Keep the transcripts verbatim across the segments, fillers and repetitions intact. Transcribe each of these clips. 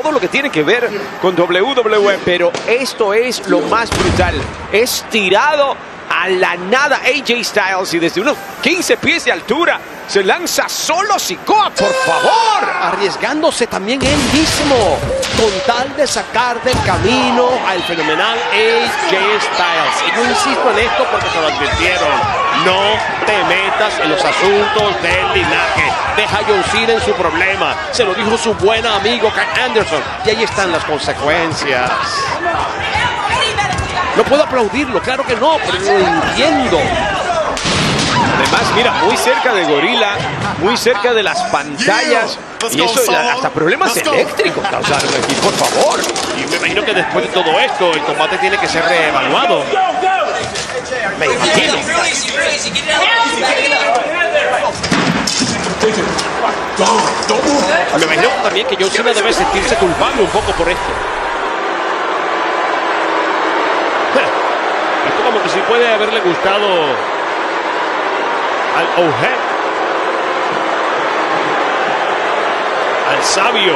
todo lo que tiene que ver con doble u doble u E, pero esto es lo más brutal. Es tirado a la nada A J Styles y desde unos quince pies de altura se lanza solo Sikoa, por favor. Arriesgándose también él mismo con tal de sacar del camino al fenomenal A J Styles. Y yo insisto en esto porque se lo advirtieron. No te metas en los asuntos del linaje. Deja a John Cena en su problema. Se lo dijo su buen amigo Karl Anderson. Y ahí están las consecuencias. No puedo aplaudirlo, claro que no, pero lo entiendo. Además, mira, muy cerca de Gorilla, muy cerca de las pantallas. Y eso, hasta problemas eléctricos causaron aquí, por favor. Y me imagino que después de todo esto, el combate tiene que ser reevaluado. Me imagino. Me imagino también que John Cena debe sentirse culpable un poco por esto. Esto como que sí puede haberle gustado al Oje, al sabio.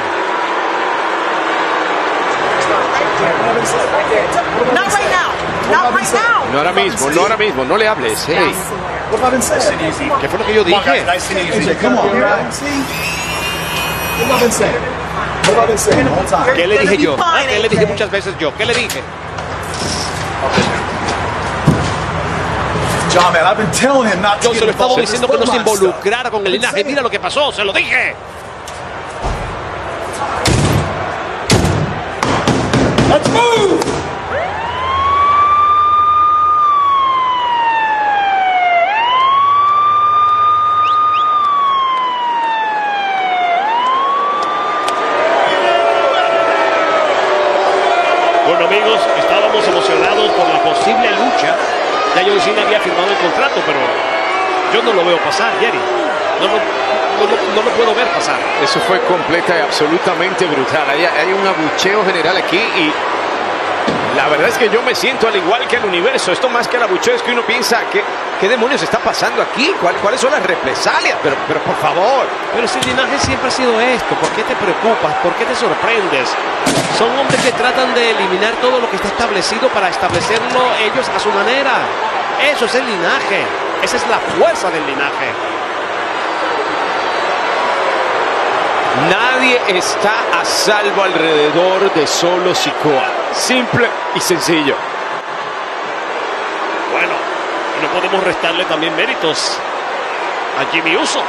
Not right now. Not right now. No ahora mismo, no ahora mismo, no le hables. Hey. ¿Qué fue lo que yo dije? ¿Qué le dije yo? Ah, ¿qué le dije muchas veces yo? ¿Qué le dije? Yo se lo estaba diciendo que no se involucrara con el linaje. Mira lo que pasó, se lo dije. Let's move. Bueno, amigos, estábamos emocionados por la posible lucha. Ya John Cena había firmado el contrato, pero yo no lo veo pasar, Jerry. No, no, no, no lo puedo ver pasar. Eso fue completa y absolutamente brutal. Hay, hay un abucheo general aquí y la verdad es que yo me siento al igual que el universo. Esto más que el abucheo es que uno piensa, ¿qué, qué demonios está pasando aquí? ¿Cuál, ¿Cuáles son las represalias? Pero, pero por favor. Pero si el linaje siempre ha sido esto, ¿por qué te preocupas? ¿Por qué te sorprendes? Son hombres que tratan de eliminar todo lo que está establecido para establecerlo ellos a su manera. Eso es el linaje. Esa es la fuerza del linaje. Nadie está a salvo alrededor de solo Sikoa. Simple y sencillo. Bueno, no podemos restarle también méritos a Jimmy Uso.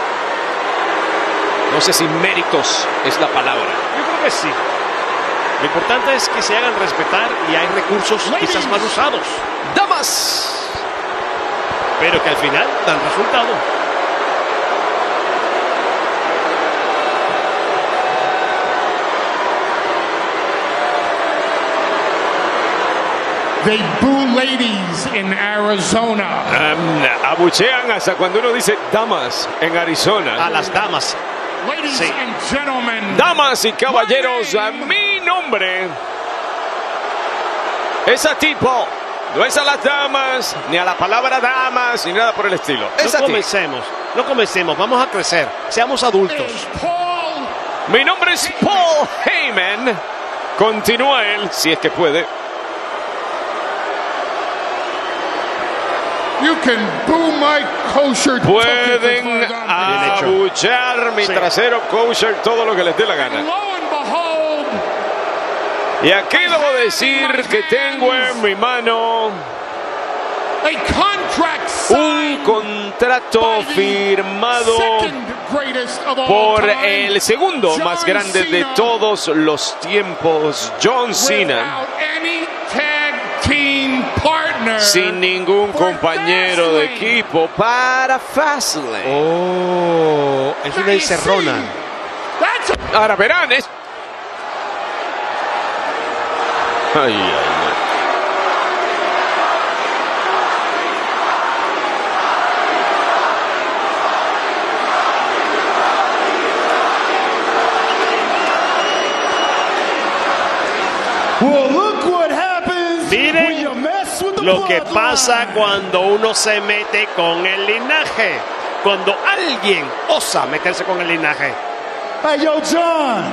No sé si méritos es la palabra. Yo creo que sí. Lo importante es que se hagan respetar y hay recursos quizás mal usados. ¡Damas! Pero que al final dan resultado. They boo ladies in Arizona. Um, abuchean hasta cuando uno dice damas en Arizona. A las damas. Ladies Sí. and gentlemen. Damas y caballeros, a mi nombre es a tipo. No es a las damas, ni a la palabra damas, ni nada por el estilo. Es No a ti. comencemos, no comencemos, vamos a crecer, seamos adultos. Paul. Mi nombre es Paul Heyman. Continúa él, si es que puede. You can boo my kosher. Pueden abuchear mi Sí. trasero kosher todo lo que les dé la gana. Lo and behold, Y aquí debo decir que tengo en mi mano a contract un signed contrato by the firmado second greatest of all por time, el segundo John más grande de Cena, todos los tiempos, John Cena, without any tag team partner. sin ningún compañero de equipo para Fastlane. Oh, es una encerrona. That's Ahora verán, es... Ay, ay, ay. Well, look what happens Miren when you mess with the lo que bloodline. pasa cuando uno se mete con el linaje. Cuando alguien osa meterse con el linaje. Hey, yo, John.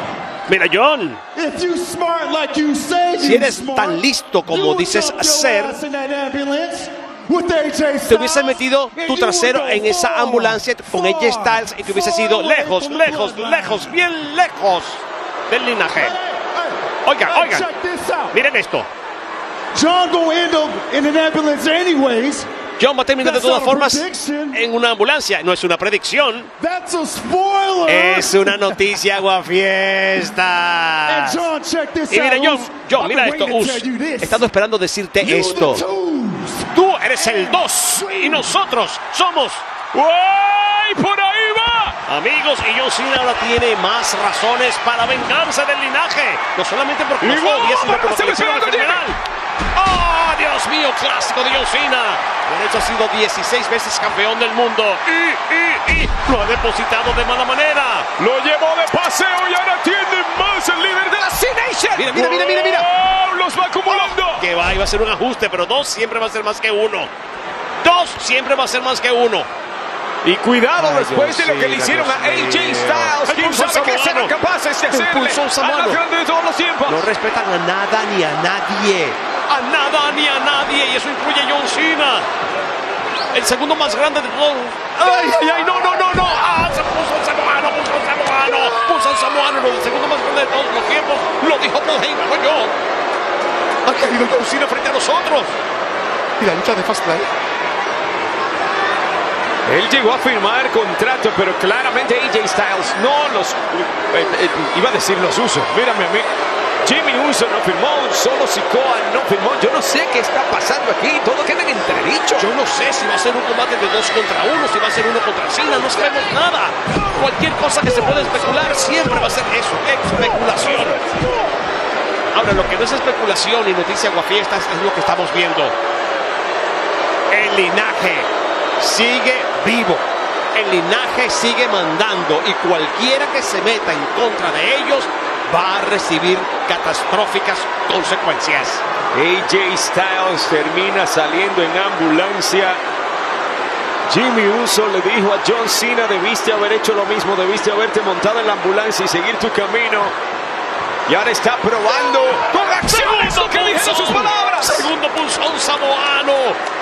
Mira, John, If you smart like you say si you eres smart, tan listo como you dices dump your ser, ass in that ambulance with A J te hubiese Styles, metido and tu you trasero would go en esa far, ambulancia con A J far, Styles y te hubiese far ido away lejos, from the lejos, bloodline. lejos, bien lejos del linaje. Hey, hey, Oigan, hey, oigan, check this out. miren esto. John gonna end up in an ambulance anyways. John va a terminar de That's todas not a formas prediction. en una ambulancia. No es una predicción, That's a spoiler. es una noticia And guafiestas. John, check this Y mira, out. John, Us. John, I've mira been esto, waiting to Us. tell you this. He estado esperando decirte You esto. the twos. Tú eres el dos y nosotros somos. ¡Uy! ¡Por ahí va! Amigos, y John Cena ahora tiene más razones para vengarse del linaje. No solamente porque los Y wow, odia, sino pero porque se le me hicieron suena el lo fenomenal. ¡Oh, Dios mío! Clásico de John Cena. Por eso ha sido dieciséis veces campeón del mundo. Y, y, y lo ha depositado de mala manera. Lo llevó de paseo y ahora tiene más el líder de la C-Nation. Mira, mira, mira, mira, mira. ¡Wow! Los va acumulando. Que va, iba a ser un ajuste, pero dos siempre va a ser más que uno. Dos siempre va a ser más que uno. Y cuidado Ay, después de lo que le Dios hicieron a A J mío. Styles. El ¿Quién pulso sabe qué samoano. serán capaces de El hacerle pulso al samoano. más grande de todos los tiempos? No respetan a nada ni a nadie. A nada ni a nadie. Y eso incluye a John Cena. El segundo más grande de todos. ¡Ay, ay, ay! ¡No, no, no, no! ¡Ah! Se puso el samoano, puso el samoano. Puso el samoano. El segundo más grande de todos los tiempos. Lo dijo Paul Heyman, no yo. Ha caído John Cena frente a nosotros. Y la lucha de Fastlane. Él llegó a firmar contrato, pero claramente A J Styles no los... eh, eh, iba a decir los usos. Mírame a mí. Jimmy Uso no firmó, solo Sikoa no firmó. Yo no sé qué está pasando aquí. Todo queda en entredicho. Yo no sé si va a ser un combate de dos contra uno, si va a ser uno contra Cena, no sabemos nada. Cualquier cosa que se pueda especular siempre va a ser eso, especulación. Ahora, lo que no es especulación y noticia guafiestas es lo que estamos viendo. El linaje sigue vivo. El linaje sigue mandando y cualquiera que se meta en contra de ellos va a recibir catastróficas consecuencias. A J Styles termina saliendo en ambulancia. Jimmy Uso le dijo a John Cena: debiste haber hecho lo mismo, debiste haberte montado en la ambulancia y seguir tu camino. Y ahora está probando con acciones lo que dijeron sus palabras. Segundo pulsón samoano.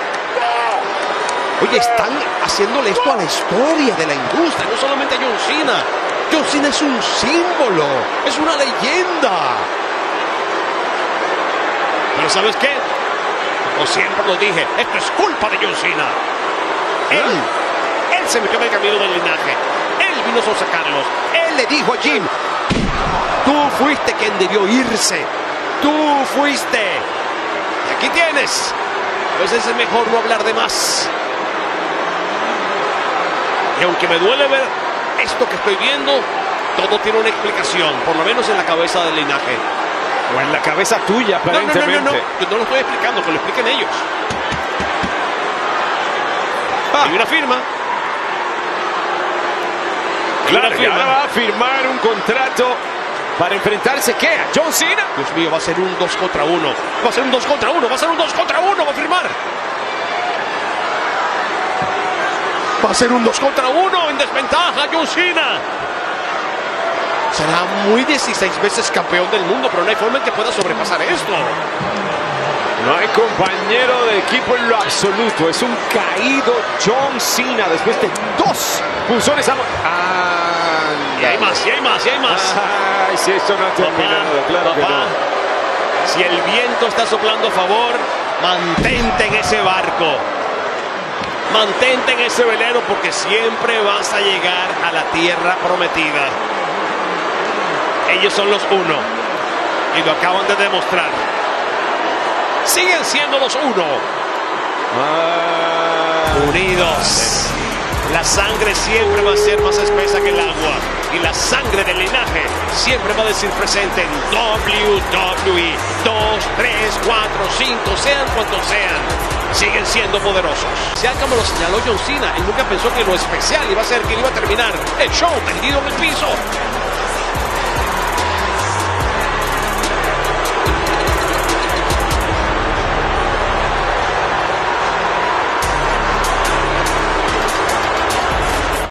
Oye, están haciéndole esto a la historia de la industria, no solamente a John Cena. John Cena es un símbolo, es una leyenda. Pero ¿sabes qué? Como siempre lo dije, esto es culpa de John Cena. Él, él se metió en el camino del linaje. Él vino a sonsacarlos. Él le dijo a Jim: tú fuiste quien debió irse. Tú fuiste. Y aquí tienes. A veces es mejor no hablar de más. Y aunque me duele ver esto que estoy viendo, todo tiene una explicación, por lo menos en la cabeza del linaje. O en la cabeza tuya, No, no, no, aparentemente. no, no, yo no lo estoy explicando, que lo expliquen ellos. Ah. Hay una firma. Hay Claro, una y ahora firma. va a firmar un contrato para enfrentarse, ¿qué? ¿A John Cena? Dios mío, va a ser un dos contra uno. Va a ser un dos contra uno, va a ser un dos contra uno, va a firmar. Va a ser un dos contra uno en desventaja John Cena. Será muy dieciséis veces campeón del mundo, pero no hay forma en que pueda sobrepasar esto. No hay compañero de equipo en lo absoluto. Es un caído John Cena después de dos pulsones a... Ah, Y hay más, y hay más, y hay más. Ay, si esto no ha terminado, claro que papá, no. si el viento está soplando a favor, mantente en ese barco. Mantente en ese velero porque siempre vas a llegar a la tierra prometida. Ellos son los uno y lo acaban de demostrar. Siguen siendo los uno. Ah, Unidos. La sangre siempre va a ser más espesa que el agua. Y la sangre del linaje siempre va a decir presente en doble u doble u E. Dos, tres, cuatro, cinco, sean cuantos sean. Siguen siendo poderosos. Ya como lo señaló John Cena, él nunca pensó que lo especial iba a ser que iba a terminar el show tendido en el piso.